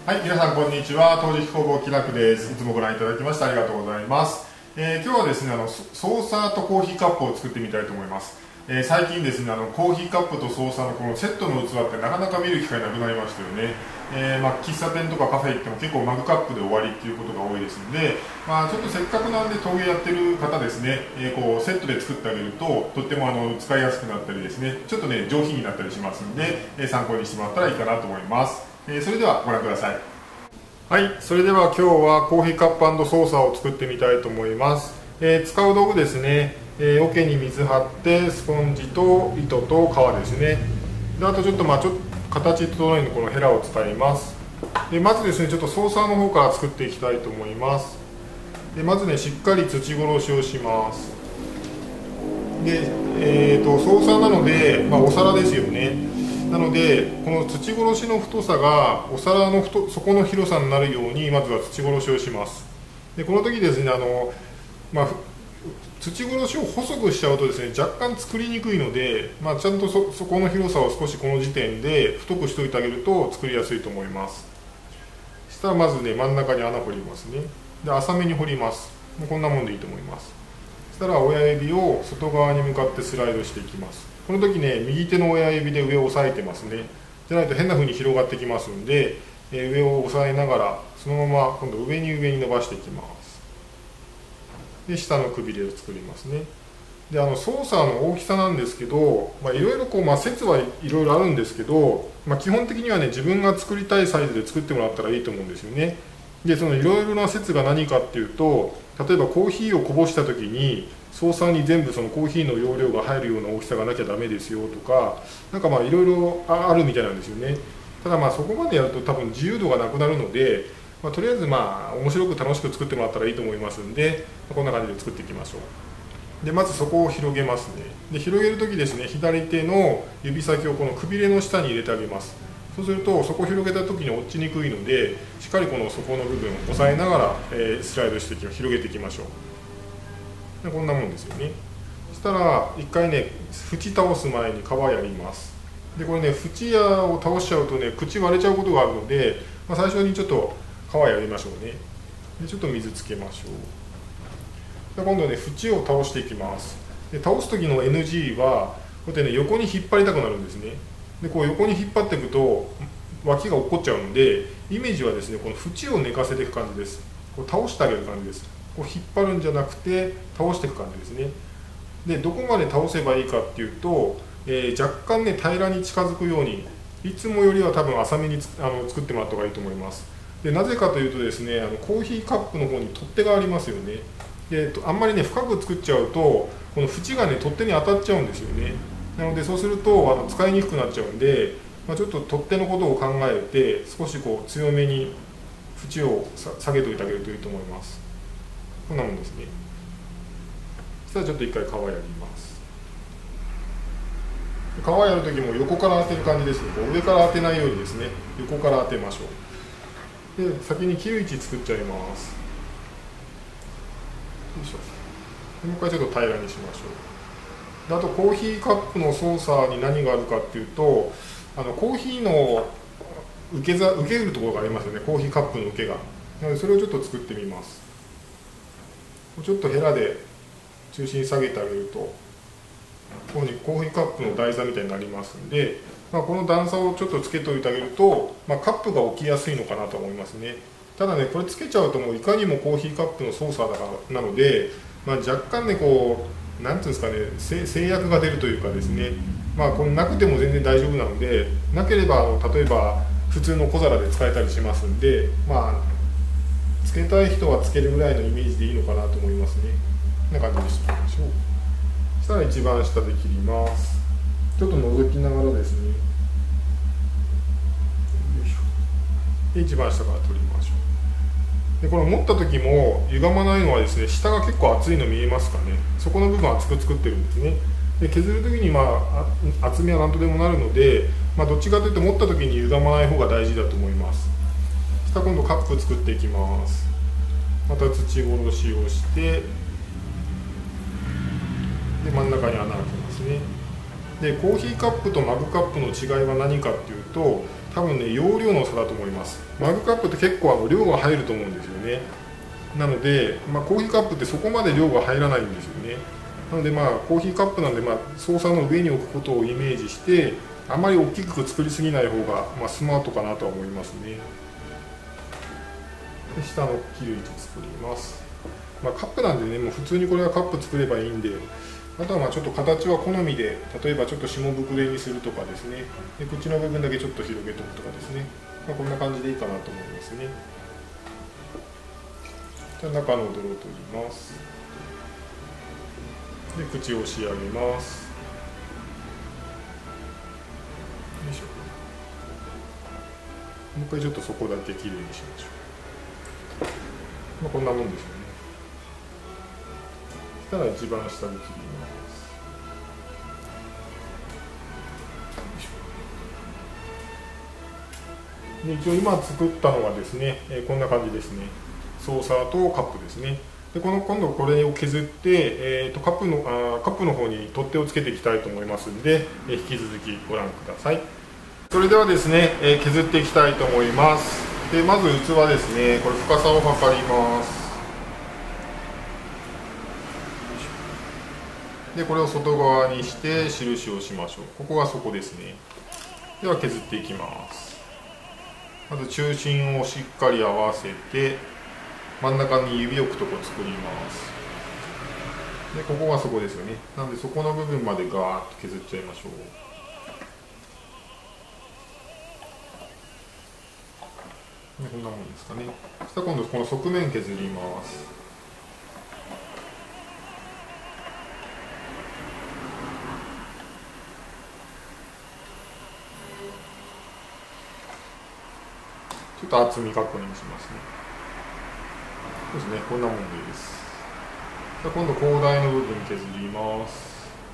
はい、皆さんこんにちは。陶磁器工房気楽です。いつもご覧いただきましてありがとうございます。今日はですね、ソーサーとコーヒーカップを作ってみたいと思います。最近ですね、コーヒーカップとソーサーのこのセットの器ってなかなか見る機会なくなりましたよね。喫茶店とかカフェ行っても結構マグカップで終わりっていうことが多いですので、ちょっとせっかくなんで陶芸やってる方ですね、こうセットで作ってあげるととっても使いやすくなったりですね、ちょっとね上品になったりしますので、参考にしてもらったらいいかなと思います。それではご覧ください。はい、それでは今日はコーヒーカップ&ソーサーを作ってみたいと思います。使う道具ですね、桶に水張ってスポンジと糸と革ですね。であとちょっと形整えるのこのヘラを使います。でまずですね、ちょっとソーサーの方から作っていきたいと思います。でまずね、しっかり土殺しをします。で、ソーサーなので、お皿ですよね。なのでこの土殺しの太さがお皿の底の広さになるようにまずは土殺しをします。でこの時ですね、土殺しを細くしちゃうとですね、若干作りにくいので、ちゃんとそこの広さを少しこの時点で太くしておいてあげると作りやすいと思います。そしたらまずね、真ん中に穴掘りますね。で浅めに掘ります。もうこんなもんでいいと思います。そしたら親指を外側に向かってスライドしていきます。この時ね、右手の親指で上を押さえてますね。じゃないと変な風に広がってきますんで、上を押さえながらそのまま今度上に伸ばしていきます。で下のくびれを作りますね。でソーサーの大きさなんですけど、いろいろ説はいろいろあるんですけど、基本的にはね、自分が作りたいサイズで作ってもらったらいいと思うんですよね。でそのいろいろな説が何かっていうと、例えばコーヒーをこぼした時にソーサーに全部そのコーヒーの容量が入るような大きさがなきゃダメですよとか、いろいろあるみたいなんですよね。ただそこまでやると多分自由度がなくなるので、とりあえず面白く楽しく作ってもらったらいいと思いますんで、こんな感じで作っていきましょう。でまずそこを広げますね。で広げる時ですね、左手の指先をこのくびれの下に入れてあげます。そうするとそこを広げた時に落ちにくいので、しっかりこの底の部分を押さえながら、スライドして広げていきましょう。でこんなもんですよね。そしたら一回ね、縁倒す前に皮やります。でこれね、縁を倒しちゃうとね、口割れちゃうことがあるので、最初にちょっと皮やりましょうね。でちょっと水つけましょう。で今度ね、縁を倒していきます。で倒す時の NG はこうやってね、横に引っ張りたくなるんですね。でこう横に引っ張っていくと脇が落っこっちゃうので、イメージはですね、この縁を寝かせていく感じです。こう倒してあげる感じです。こう引っ張るんじゃなくて倒していく感じですね。でどこまで倒せばいいかっていうと、若干ね平らに近づくように、いつもよりは多分浅めに作ってもらった方がいいと思います。でなぜかというとですね、コーヒーカップの方に取っ手がありますよね。であんまりね深く作っちゃうとこの縁がね取っ手に当たっちゃうんですよね。なのでそうすると使いにくくなっちゃうんで、ちょっと取っ手のことを考えて少しこう強めに縁を下げておいてあげるといいと思います。こんなもんですね。そしたらちょっと一回皮やります。皮やる時も横から当てる感じですね。こう上から当てないようにですね、横から当てましょう。で先に切る位置作っちゃいます。よいしょ。でもう一回ちょっと平らにしましょう。あとコーヒーカップの操作に何があるかっていうと、コーヒーの受けるところがありますよね。コーヒーカップの受けが。なのでそれをちょっと作ってみます。ちょっとヘラで中心下げてあげるとここにコーヒーカップの台座みたいになりますんで、この段差をちょっとつけておいてあげると、カップが置きやすいのかなと思いますね。ただね、これつけちゃうともういかにもコーヒーカップの操作だからなので、若干ねこうなんていうんですかね、制約が出るというかですね、これなくても全然大丈夫なので、なければ例えば普通の小皿で使えたりしますんで、つけたい人はつけるぐらいのイメージでいいのかなと思いますね。こんな感じにしておきましょう。そしたら一番下で切ります。ちょっと覗きながらですね、よいしょ。で一番下から取りましょう。でこれ持った時も歪まないのはですね、下が結構厚いの見えますかね。そこの部分厚く作ってるんですね。で削る時に厚みは何とでもなるので、どっちかというと持った時に歪まない方が大事だと思います。そしたら今度カップ作っていきます。また土殺しをして、で真ん中に穴開けますね。 でコーヒーカップとマグカップの違いは何かっていうと、多分ね容量の差だと思います。マグカップって結構量が入ると思うんですよね。なので、コーヒーカップってそこまで量が入らないんですよね。なのでコーヒーカップなんで、操作の上に置くことをイメージして、あまり大きく作りすぎない方が、スマートかなとは思いますね。で下の切る位置作ります。カップなんでね、もう普通にこれはカップ作ればいいんで、あとはちょっと形は好みで、例えばちょっと下膨れにするとかですね、で口の部分だけちょっと広げておくとかですね、こんな感じでいいかなと思いますね。じゃあ中の泥を取ります。で口を仕上げます。よいしょ。もう一回ちょっとそこだけきれいにしましょう。こんなもんですよね。そしたら一番下に切ります。で一応今作ったのがですね、こんな感じですね。ソーサーとカップですね。で今度これを削って、カップの方に取っ手をつけていきたいと思いますので、引き続きご覧ください。それではですね、削っていきたいと思います。でまず器ですね、これ深さを測ります。でこれを外側にして印をしましょう。ここがそこですね。では削っていきます。まず中心をしっかり合わせて真ん中に指を置くところ作ります。でここがそこですよね。なのでそこの部分までガーッと削っちゃいましょう。こんなもんですかね。そしたら今度この側面削ります。ちょっと厚み確認しますね。そうですね、こんなもんです。じゃあ今度高台の部分削ります。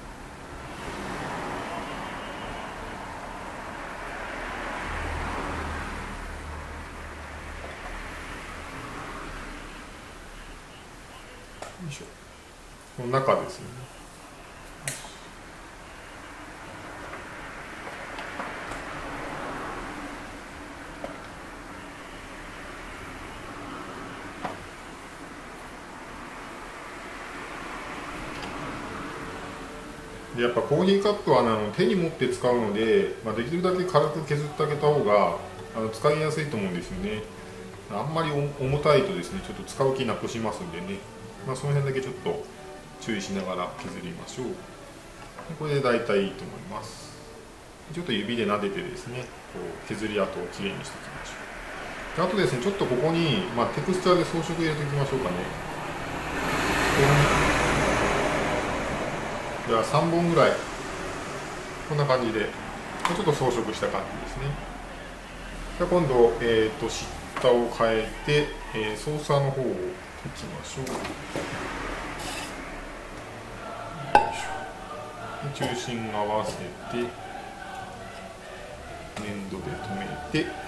よいしょ。この中ですね。でやっぱコーヒーカップは手に持って使うので、できるだけ軽く削ってあげた方が使いやすいと思うんですよね。あんまり重たいとですね、ちょっと使う気なくしますんでね、その辺だけちょっと注意しながら削りましょう。これで大体いいと思います。ちょっと指で撫でてですね、こう削り跡をきれいにしていきましょう。であとですね、ちょっとここに、テクスチャーで装飾入れていきましょうかね。では3本ぐらいこんな感じでちょっと装飾した感じですね。じゃあ今度、下を変えて、ソーサーの方をいきましょう。中心合わせて粘土で留めて、で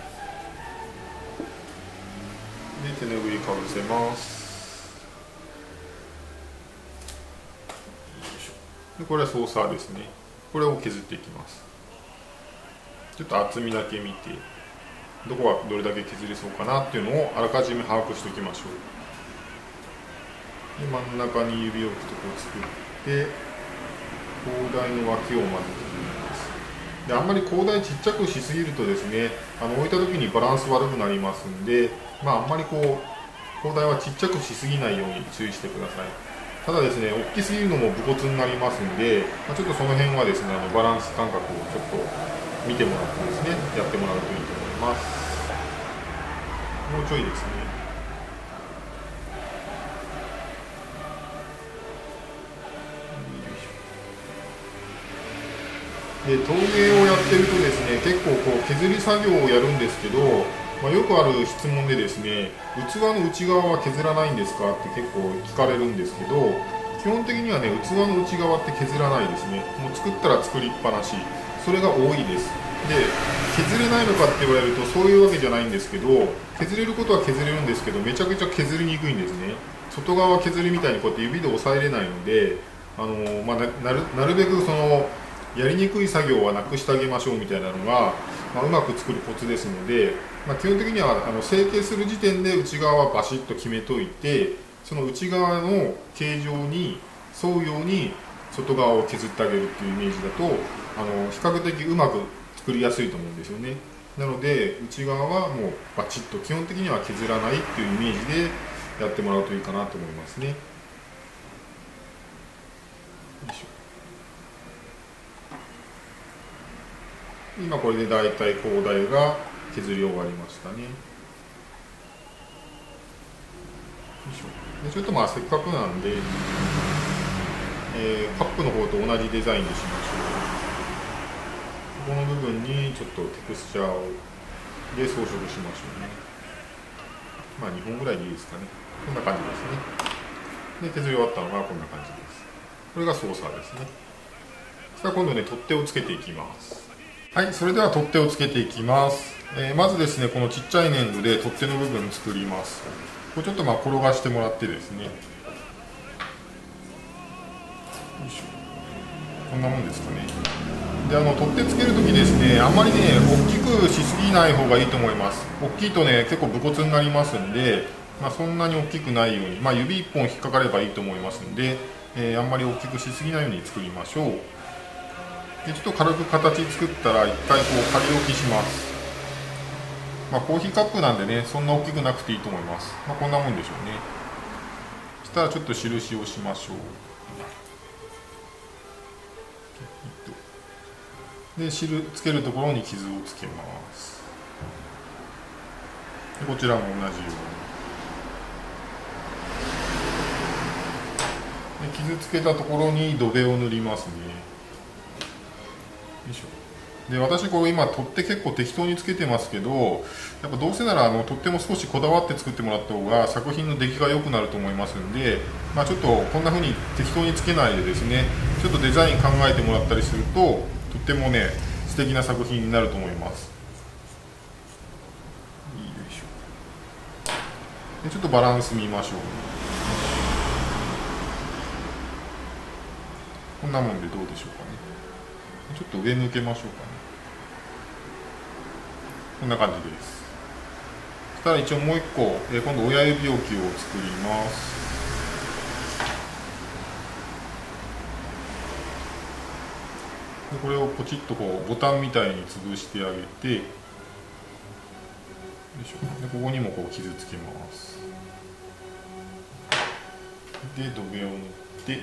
手ぬぐいかぶせます。でこれはソーサーですね。これを削っていきます。ちょっと厚みだけ見て、どこがどれだけ削れそうかなっていうのをあらかじめ把握しておきましょう。で真ん中に指を置くところを作って、高台の脇をまず切ります。であんまり高台ちっちゃくしすぎるとですね、置いた時にバランス悪くなりますんで、あんまり高台はちっちゃくしすぎないように注意してください。ただですね、大きすぎるのも武骨になりますんで、ちょっとその辺はですね、バランス感覚をちょっと見てもらってですね、やってもらうといいと思います。もうちょいですね。で陶芸をやってるとですね、結構削り作業をやるんですけど、よくある質問でですね、器の内側は削らないんですかって結構聞かれるんですけど、基本的にはね、器の内側って削らないですね。もう作ったら作りっぱなし、それが多いです。で削れないのかって言われるとそういうわけじゃないんですけど、削れることは削れるんですけど、めちゃくちゃ削りにくいんですね。外側削りみたいにこうやって指で押さえれないので、なるべくそのやりにくい作業はなくしてあげましょうみたいなのが、うまく作るコツですので、基本的には成形する時点で内側はバシッと決めといて、その内側の形状に沿うように外側を削ってあげるっていうイメージだと比較的うまく作りやすいと思うんですよね。なので内側はもうバチッと基本的には削らないっていうイメージでやってもらうといいかなと思いますね。よいしょ。今これでだいたい高台が削り終わりましたね。よいしょ。でちょっとせっかくなんで、カップの方と同じデザインでしましょう。この部分にちょっとテクスチャーをで装飾しましょうね。2本ぐらいでいいですかね。こんな感じですね。で削り終わったのがこんな感じです。これがソーサーですね。さあ今度ね取っ手をつけていきます。はい、それでは取っ手をつけていきます。まずですね、このちっちゃい粘土で取っ手の部分作ります。これちょっと転がしてもらってですね、よいしょ、こんなもんですかね。で取っ手つけるときですね、あんまりね大きくしすぎない方がいいと思います。大きいとね結構武骨になりますんで、そんなに大きくないように、指1本引っかかればいいと思いますんで、あんまり大きくしすぎないように作りましょう。でちょっと軽く形作ったら一回仮置きします。コーヒーカップなんでねそんな大きくなくていいと思います。こんなもんでしょうね。そしたらちょっと印をしましょう。で印つけるところに傷をつけます。でこちらも同じようにで傷つけたところに土塀を塗りますね。よいしょ。で私これ今取っ手結構適当につけてますけど、やっぱどうせなら取っ手も少しこだわって作ってもらった方が作品の出来が良くなると思いますんで、ちょっとこんな風に適当につけないでですね、ちょっとデザイン考えてもらったりするととってもね素敵な作品になると思います。よいしょ。でちょっとバランス見ましょう。こんなもんでどうでしょうかね。ちょっと上抜けましょうかね。こんな感じです。そしたら一応もう一個、今度親指置きを作ります。でこれをポチッとボタンみたいに潰してあげて、よいしょ。でここにも傷つけます。で土塀を塗って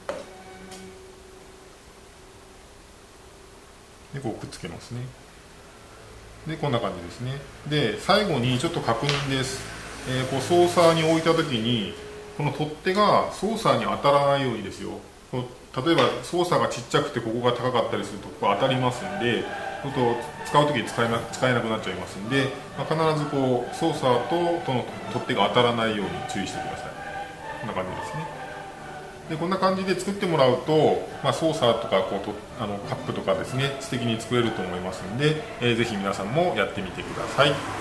でくっつけますね。でこんな感じですね。で最後にちょっと確認です。ソーサーに置いた時にこの取っ手がソーサーに当たらないようにですよ。例えばソーサーがちっちゃくてここが高かったりするとここ当たりますんで、使う時に使えなくなっちゃいますんで、必ずソーサーとこの取っ手が当たらないように注意してください。こんな感じですね。でこんな感じで作ってもらうと、ソーサーとかカップとかですね素敵に作れると思いますので、ぜひ皆さんもやってみてください。